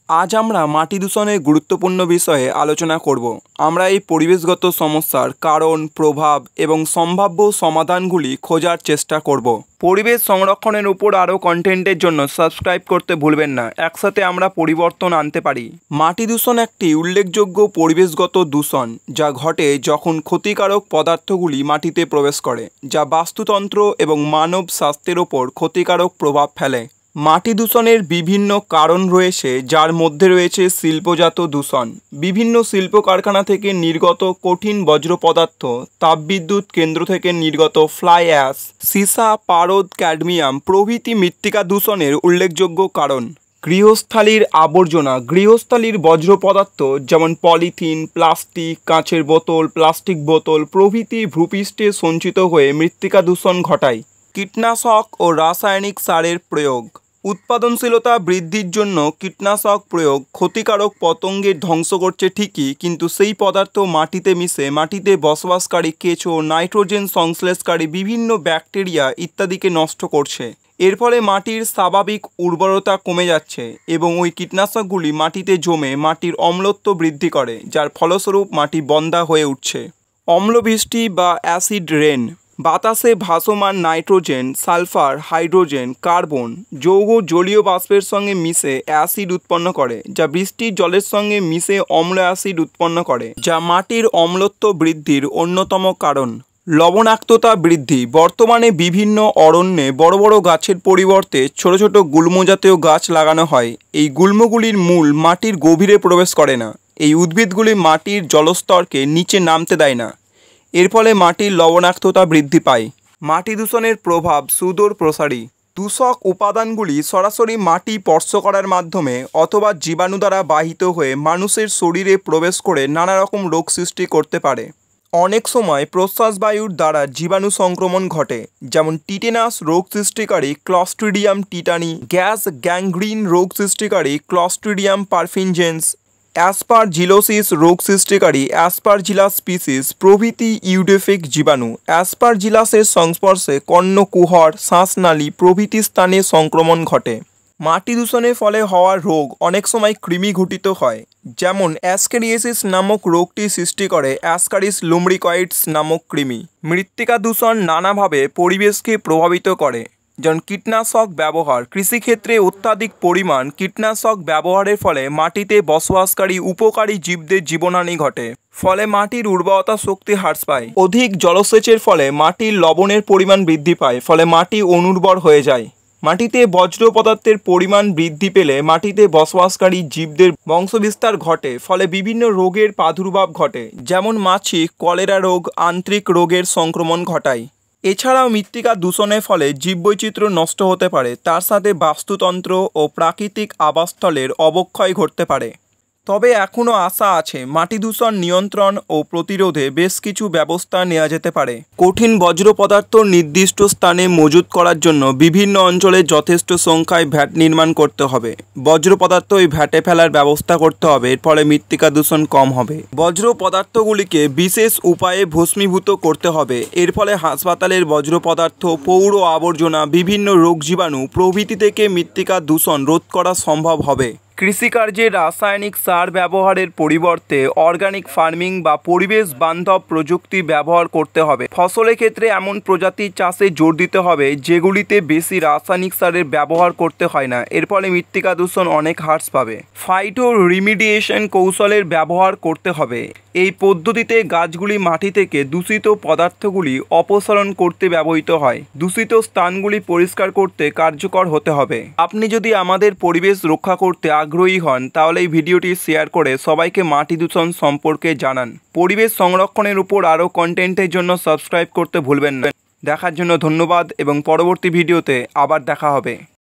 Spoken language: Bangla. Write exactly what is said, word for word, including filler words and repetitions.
आज আমরা মাটি দূষণের গুরুত্বপূর্ণ বিষয়ে আলোচনা করব। আমরা এই পরিবেশগত সমস্যার কারণ, প্রভাব এবং সম্ভাব্য সমাধানগুলি খোঁজার চেষ্টা করব। পরিবেশ সংরক্ষণের উপর আরও কন্টেন্টের জন্য সাবস্ক্রাইব করতে ভুলবেন না। একসাথে আমরা পরিবর্তন আনতে পারি। মাটি দূষণ একটি উল্লেখযোগ্য পরিবেশগত দূষণ যা ঘটে যখন ক্ষতিকারক পদার্থগুলি মাটিতে প্রবেশ করে, যা বাস্তুতন্ত্র এবং মানব স্বাস্থ্যের ওপর ক্ষতিকারক প্রভাব ফেলে। মাটি দূষণের বিভিন্ন কারণ রয়েছে, যার মধ্যে রয়েছে শিল্পজাত দূষণ, বিভিন্ন শিল্প কারখানা থেকে নির্গত কঠিন বজ্র পদার্থ, তাপবিদ্যুৎ কেন্দ্র থেকে নির্গত ফ্লাই অ্যাশ, সীসা, পারদ, ক্যাডমিয়াম প্রভৃতি মৃত্তিকা দূষণের উল্লেখযোগ্য কারণ। গৃহস্থালির আবর্জনা, গৃহস্থালির বজ্র পদার্থ যেমন পলিথিন, প্লাস্টিক, কাঁচের বোতল, প্লাস্টিক বোতল প্রভৃতি ভূপৃষ্ঠে সঞ্চিত হয়ে মৃত্তিকা দূষণ ঘটায়। কীটনাশক ও রাসায়নিক সারের প্রয়োগ, উৎপাদনশীলতা বৃদ্ধির জন্য কীটনাশক প্রয়োগ ক্ষতিকারক পতঙ্গের ধ্বংস করছে ঠিকই, কিন্তু সেই পদার্থ মাটিতে মিশে মাটিতে বসবাসকারী কেঁচো, নাইট্রোজেন সংশ্লেষকারী বিভিন্ন ব্যাকটেরিয়া ইত্যাদিকে নষ্ট করছে। এর ফলে মাটির স্বাভাবিক উর্বরতা কমে যাচ্ছে এবং ওই কীটনাশকগুলি মাটিতে জমে মাটির অম্লত্ব বৃদ্ধি করে, যার ফলস্বরূপ মাটি বন্ধ্যা হয়ে উঠছে। অম্লবৃষ্টি বা অ্যাসিড রেন, বাতাসে ভাসমান নাইট্রোজেন, সালফার, হাইড্রোজেন, কার্বন যৌগ জলীয় বাষ্পের সঙ্গে মিশে অ্যাসিড উৎপন্ন করে, যা বৃষ্টির জলের সঙ্গে মিশে অম্ল অ্যাসিড উৎপন্ন করে, যা মাটির অম্লত্ব বৃদ্ধির অন্যতম কারণ। লবণাক্ততা বৃদ্ধি, বর্তমানে বিভিন্ন অরণ্যে বড় বড় গাছের পরিবর্তে ছোট ছোট গুল্মজাতীয় গাছ লাগানো হয়। এই গুল্মগুলির মূল মাটির গভীরে প্রবেশ করে না। এই উদ্ভিদগুলি মাটির জলস্তরকে নিচে নামতে দেয় না। এর ফলে মাটির লবণাক্ততা বৃদ্ধি পায়। মাটি দূষণের প্রভাব সুদূর প্রসারী। দূষক উপাদানগুলি সরাসরি মাটি স্পর্শ করার মাধ্যমে অথবা জীবাণু দ্বারা বাহিত হয়ে মানুষের শরীরে প্রবেশ করে নানা রকম রোগ সৃষ্টি করতে পারে। অনেক সময় প্রশ্বাস বায়ুর দ্বারা জীবাণু সংক্রমণ ঘটে, যেমন টিটেনাস রোগ সৃষ্টিকারী ক্লস্ট্রিডিয়াম টিটানি, গ্যাস গ্যাংগ্রিন রোগ সৃষ্টিকারী ক্লস্ট্রিডিয়াম পারফিনজেন্স, অ্যাসপারজিলোসিস রোগ সৃষ্টিকারী অ্যাসপারজিলাস স্পিসিস প্রভৃতি ইউডেফিক জীবাণু। অ্যাসপারজিলাসের সংস্পর্শে কর্ণকুহর, শ্বাসনালী প্রভৃতি স্থানে সংক্রমণ ঘটে। মাটি দূষণের ফলে হওয়া রোগ অনেক সময় কৃমি ঘটিত হয়, যেমন অ্যাসক্যারিয়াসিস নামক রোগটি সৃষ্টি করে অ্যাসকারিস লুম্ব্রিকয়েডস নামক কৃমি। মৃত্তিকা দূষণ নানাভাবে পরিবেশকে প্রভাবিত করে, যেমন কীটনাশক ব্যবহার, কৃষিক্ষেত্রে অত্যাধিক পরিমাণ কীটনাশক ব্যবহারের ফলে মাটিতে বসবাসকারী উপকারী জীবদের জীবনহানি ঘটে, ফলে মাটির উর্বরতা শক্তি হ্রাস পায়। অধিক জলসেচের ফলে মাটির লবণের পরিমাণ বৃদ্ধি পায়, ফলে মাটি অনুর্বর হয়ে যায়। মাটিতে বজ্র পদার্থের পরিমাণ বৃদ্ধি পেলে মাটিতে বসবাসকারী জীবদের বংশবিস্তার ঘটে, ফলে বিভিন্ন রোগের প্রাদুর্ভাব ঘটে, যেমন মাছি, কলেরা রোগ, আন্ত্রিক রোগের সংক্রমণ ঘটায়। এছাড়াও মৃত্তিকা দূষণের ফলে জীববৈচিত্র্য নষ্ট হতে পারে, তার সাথে বাস্তুতন্ত্র ও প্রাকৃতিক আবাসস্থলের অবক্ষয় ঘটতে পারে। তবে এখনও আশা আছে। মাটি দূষণ নিয়ন্ত্রণ ও প্রতিরোধে বেশ কিছু ব্যবস্থা নেওয়া যেতে পারে। কঠিন বজ্র পদার্থ নির্দিষ্ট স্থানে মজুত করার জন্য বিভিন্ন অঞ্চলে যথেষ্ট সংখ্যায় ভ্যাট নির্মাণ করতে হবে। বজ্র পদার্থ ওই ভ্যাটে ফেলার ব্যবস্থা করতে হবে, এর ফলে মৃত্তিকা দূষণ কম হবে। বজ্র পদার্থগুলিকে বিশেষ উপায়ে ভস্মীভূত করতে হবে, এর ফলে হাসপাতালের বজ্র পদার্থ, পৌর আবর্জনা, বিভিন্ন রোগ জীবাণু প্রভৃতি থেকে মৃত্তিকা দূষণ রোধ করা সম্ভব হবে। কৃষিকার্যে রাসায়নিক সার ব্যবহারের পরিবর্তে অর্গানিক ফার্মিং বা পরিবেশ বান্ধব প্রযুক্তি ব্যবহার করতে হবে। ফসলের ক্ষেত্রে এমন প্রজাতির চাষে জোর দিতে হবে যেগুলিতে বেশি রাসায়নিক সারের ব্যবহার করতে হয় না, এর ফলে মৃত্তিকা দূষণ অনেক হ্রাস পাবে। ফাইটো রিমিডিয়েশন কৌশলের ব্যবহার করতে হবে। এই পদ্ধতিতে গাছগুলি মাটি থেকে দূষিত পদার্থগুলি অপসারণ করতে ব্যবহৃত হয়। দূষিত স্থানগুলি পরিষ্কার করতে কার্যকর হতে হবে। আপনি যদি আমাদের পরিবেশ রক্ষা করতে আগ্রহী হন, তাহলে এই ভিডিওটি শেয়ার করে সবাইকে মাটি দূষণ সম্পর্কে জানান। পরিবেশ সংরক্ষণের উপর আরও কন্টেন্টের জন্য সাবস্ক্রাইব করতে ভুলবেন না। দেখার জন্য ধন্যবাদ এবং পরবর্তী ভিডিওতে আবার দেখা হবে।